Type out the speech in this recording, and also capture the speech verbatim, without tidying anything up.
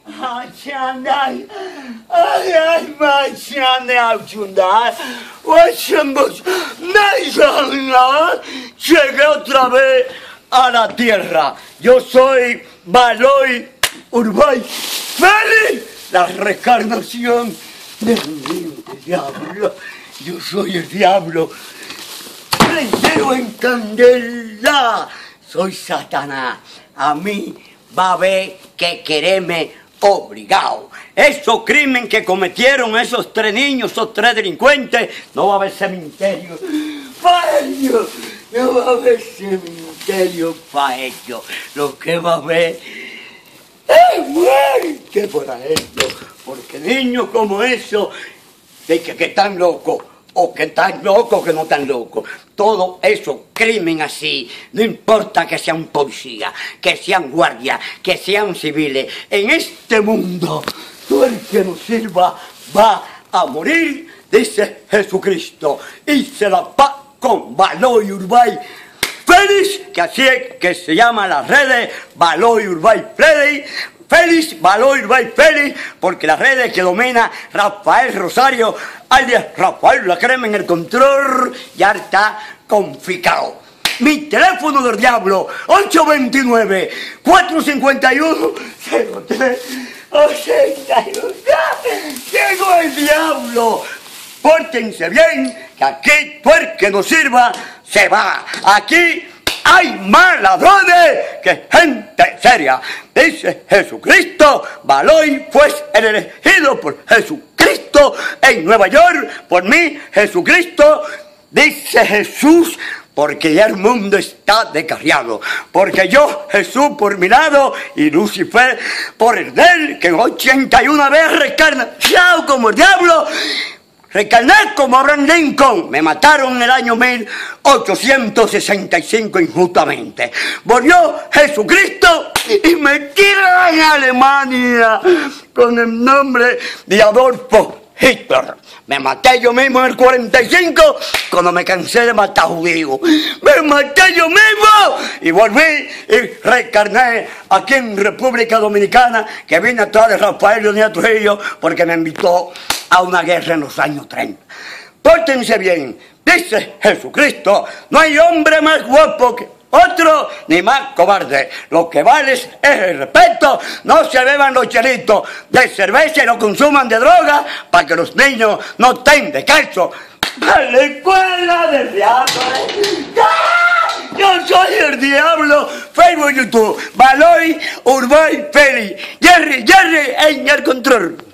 Açanay, ay ay maçanay açanay, hacemos nada, llegué otra vez a la tierra. Yo soy Baloy Urbay Félix, la reencarnación del diablo. Yo soy el diablo, prendero en candela, soy Satanás. A mí va a haber que quererme obligado. Esos crímenes que cometieron esos tres niños, esos tres delincuentes, no va a haber cementerio para ellos. No va a haber cementerio para ellos. Lo que va a haber es muerte para ellos. Porque niños como esos, de que, que están locos, o que están locos o que no están locos. Todo eso, crimen así, no importa que sean policías, que sean guardias, que sean civiles. En este mundo, todo el que nos sirva va a morir, dice Jesucristo. Y se la va con Baloy Urbay Félix, que así es que se llama las redes, Baloy Urbay Félix. Félix, Baloy Urbay Félix, porque las redes que domina Rafael Rosario, alias Rafael La Crema en el control, ya está confiscado. Mi teléfono del diablo, ocho dos nueve, cuatro cinco uno, cero tres ochenta y uno. Llegó el diablo. Pórtense bien, que aquí todo el que nos sirva se va. Aquí hay más ladrones que gente seria. Dice Jesucristo, Baloy fue el elegido por Jesucristo en Nueva York, por mí, Jesucristo, dice Jesús, porque ya el mundo está descarriado. Porque yo, Jesús, por mi lado, y Lucifer, por el de él, que en ochenta y una veces recarna, chao, como el diablo. Recarné como Abraham Lincoln. Me mataron en el año mil ochocientos sesenta y cinco injustamente. Volvió Jesucristo y me tiran a Alemania con el nombre de Adolfo Hitler. Me maté yo mismo en el cuarenta y cinco cuando me cansé de matar judíos. Me maté yo mismo y volví y reencarné aquí en República Dominicana, que vine atrás de Rafael Leonidas Trujillo porque me invitó a una guerra en los años treinta. Pórtense bien, dice Jesucristo, no hay hombre más guapo que otro, ni más cobarde. Lo que vale es el respeto. No se beban los chelitos de cerveza y no consuman de droga para que los niños no estén descalzos. ¡A la escuela del diablo! ¡Ah! Yo soy el diablo. Facebook, YouTube, Baloy Urbay Félix. Jerry, Jerry en el control.